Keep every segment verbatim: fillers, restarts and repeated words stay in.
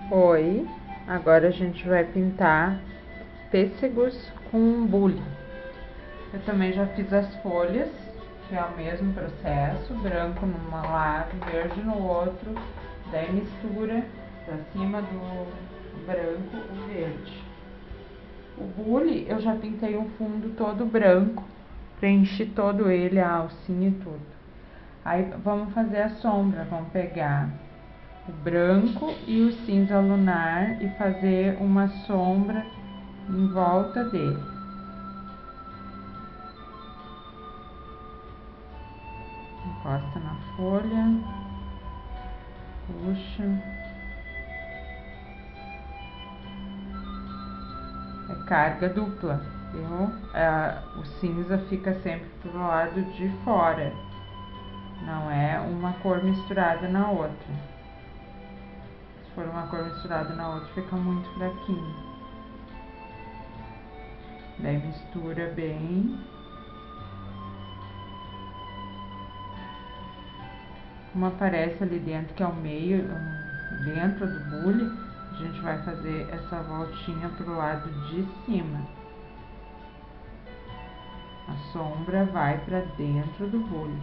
Oi, agora a gente vai pintar pêssegos com bule. Eu também já fiz as folhas, que é o mesmo processo, branco num lado, verde no outro, daí mistura pra cima do branco o verde. O bule eu já pintei um fundo todo branco, preenchi todo ele, a alcinha e tudo. Aí vamos fazer a sombra, vamos pegar o branco e o cinza lunar e fazer uma sombra em volta dele. Encosta na folha, puxa. É carga dupla, viu? É, o cinza fica sempre pro lado de fora, não é uma cor misturada na outra. Se for uma cor misturada na outra, fica muito fraquinho. Daí mistura bem. Como aparece ali dentro, que é o meio, dentro do bule, a gente vai fazer essa voltinha pro lado de cima. A sombra vai pra dentro do bule.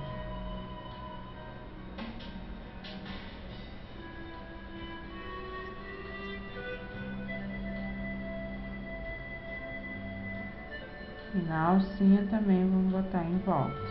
E na alcinha também vamos botar em volta.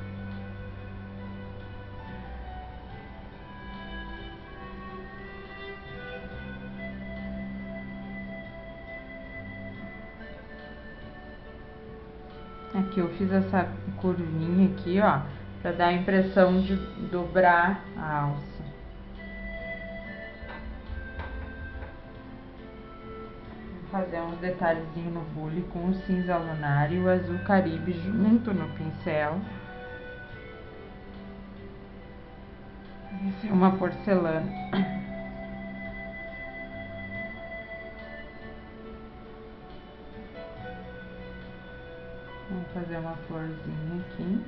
Aqui eu fiz essa curvinha aqui, ó, pra dar a impressão de dobrar a alça. Vou fazer uns detalhezinhos no bule com o cinza lunar e o azul caribe junto no pincel. Uma porcelana. Vamos fazer uma florzinha aqui.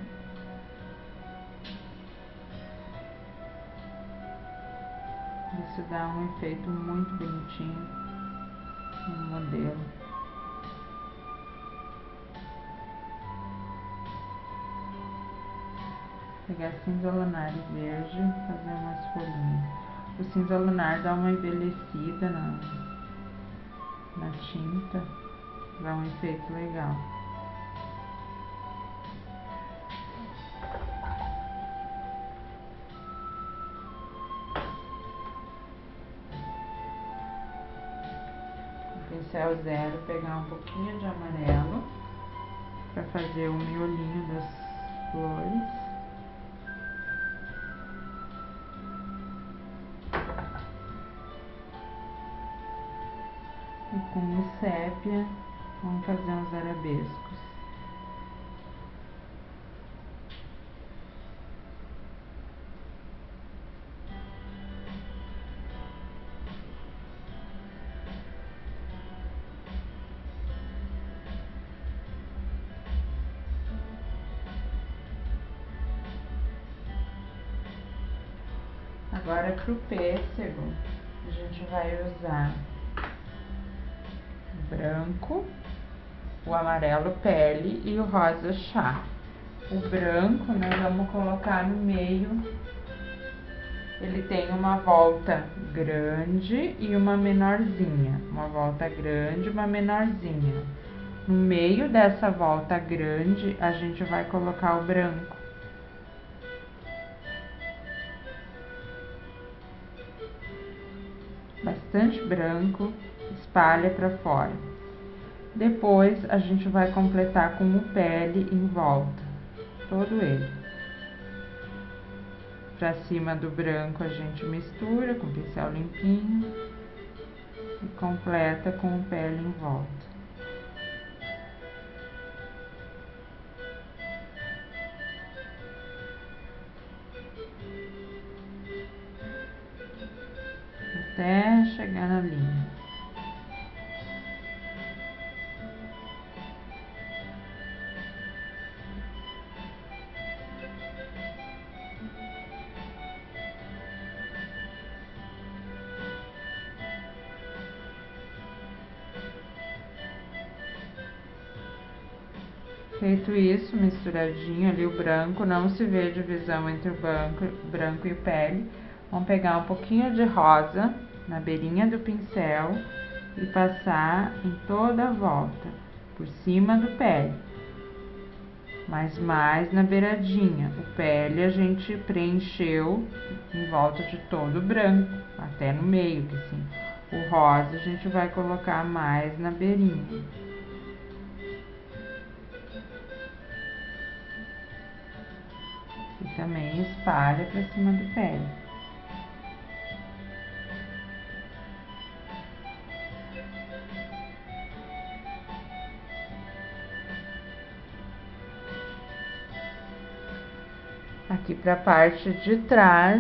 Isso dá um efeito muito bonitinho no modelo. Pegar cinza lunar e verde, fazer umas folhinhas. O cinza lunar dá uma envelhecida na, na tinta, dá um efeito legal. Pincel zero, pegar um pouquinho de amarelo para fazer o miolinho das flores. E com o sépia vamos fazer uns arabescos. Agora pro pêssego, a gente vai usar o branco, o amarelo pele e o rosa chá. O branco nós vamos colocar no meio, ele tem uma volta grande e uma menorzinha, uma volta grande e uma menorzinha. No meio dessa volta grande, a gente vai colocar o branco. Bastante branco, espalha para fora. Depois a gente vai completar com o pele em volta, todo ele. Para cima do branco a gente mistura com pincel limpinho e completa com o pele em volta. Até chegar na linha. Feito isso, misturadinho ali o branco, não se vê divisão entre o branco, branco e o pele. Vamos pegar um pouquinho de rosa na beirinha do pincel e passar em toda a volta, por cima do pele, mas mais na beiradinha. O pele a gente preencheu em volta de todo o branco, até no meio, que assim. O rosa a gente vai colocar mais na beirinha. E também espalha pra cima do pele. Aqui pra parte de trás,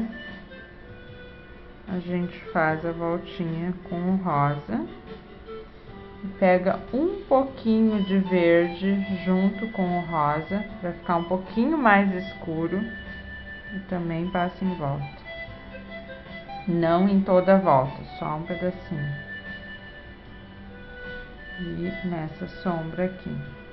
a gente faz a voltinha com o rosa. E pega um pouquinho de verde junto com o rosa, pra ficar um pouquinho mais escuro. E também passa em volta. Não em toda a volta, só um pedacinho. E nessa sombra aqui.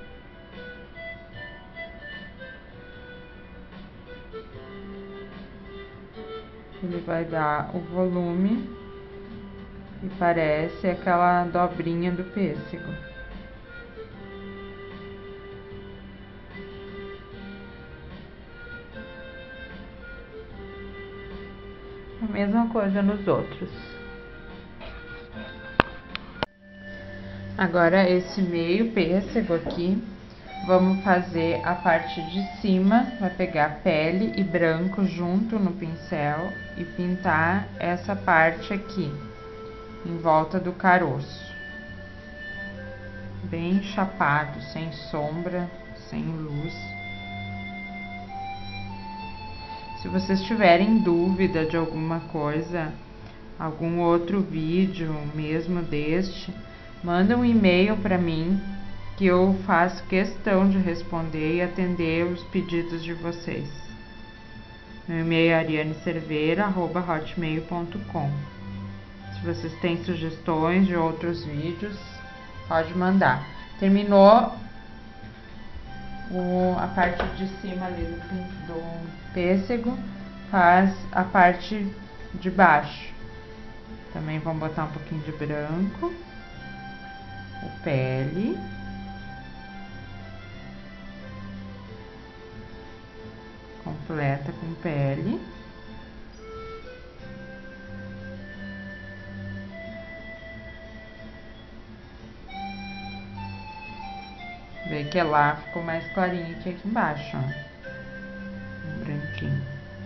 Ele vai dar o volume e parece aquela dobrinha do pêssego. A mesma coisa nos outros. Agora esse meio pêssego aqui, vamos fazer a parte de cima, vai pegar pele e branco junto no pincel e pintar essa parte aqui, em volta do caroço. Bem chapado, sem sombra, sem luz. Se vocês tiverem dúvida de alguma coisa, algum outro vídeo mesmo deste, manda um e-mail para mim, que eu faço questão de responder e atender os pedidos de vocês. Meu e-mail é ariane cerveira arroba hotmail ponto com. Se vocês têm sugestões de outros vídeos, pode mandar. Terminou o, a parte de cima ali do, do pêssego, faz a parte de baixo. Também vamos botar um pouquinho de branco, o pele. Completa com pele. Vê que lá ficou mais clarinho que aqui embaixo, ó. Um branquinho.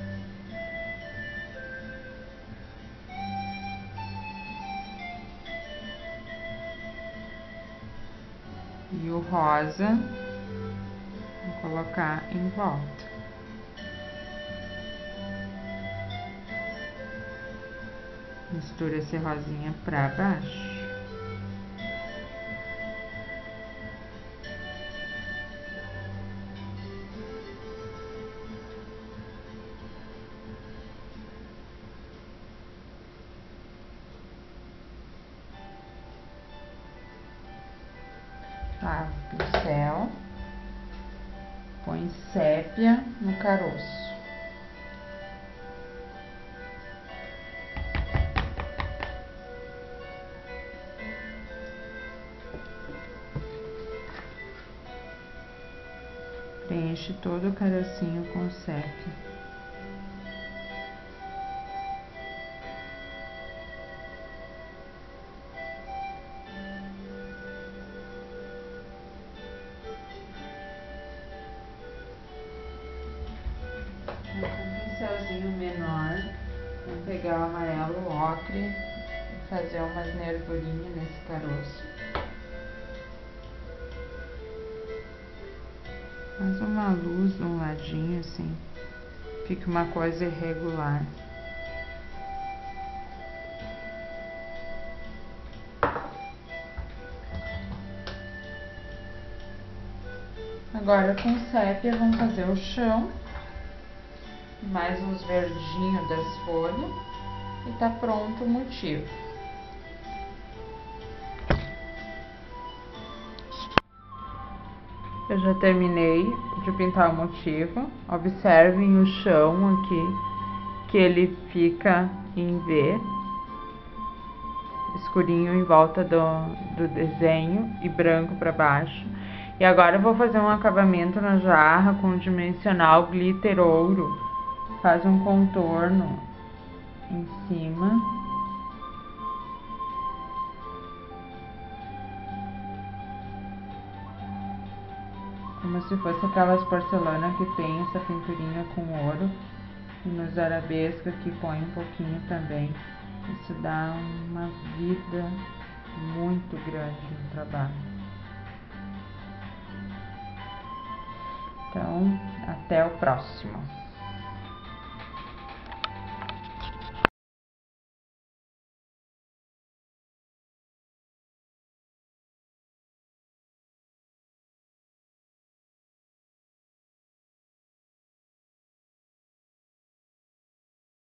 E o rosa, vou colocar em volta. Mistura esse rosinha pra baixo. Lava o pincel, põe sépia no caroço. Preenche todo o carocinho com sépia. Com um pincelzinho menor, vou pegar o amarelo ocre e fazer umas nervurinhas nesse caroço. Faz uma luz de um ladinho assim, fica uma coisa irregular. Agora com sépia vamos fazer o chão, mais uns verdinhos das folhas e tá pronto o motivo. Eu já terminei de pintar o motivo. Observem o chão aqui, que ele fica em V, escurinho em volta do, do desenho e branco para baixo. E agora eu vou fazer um acabamento na jarra com dimensional glitter ouro. Faz um contorno em cima. Como se fosse aquelas porcelanas que tem essa pinturinha com ouro. E nos arabescos aqui põe um pouquinho também. Isso dá uma vida muito grande no trabalho. Então, até o próximo.